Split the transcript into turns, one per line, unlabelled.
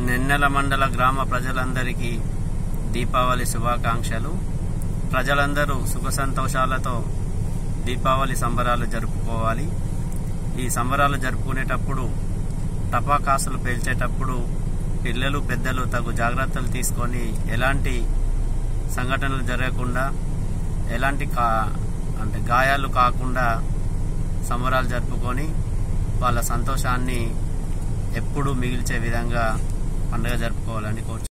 నెన్నెల మండల గ్రామ ప్రజలందరికీ దీపావళి శుభాకాంక్షలు. ప్రజలందరూ సుఖ సంతోషాలతో దీపావళి సంబరాలు జరుపుకోవాలి. ఈ సంబరాలు జరుపుకునేటప్పుడు టపాకాసులు పేల్చేటప్పుడు పిల్లలు పెద్దలు తగు జాగ్రత్తలు తీసుకొని ఎలాంటి సంఘటనలు జరగకుండా ఎలాంటి గాయాలు కాకుండా సంబరాలు జరుపుకొని వాళ్ళ సంతోషాన్ని ఎప్పుడూ మిగిల్చే విధంగా పండుగ జరుపుకోవాలని కోరుచున్నాను.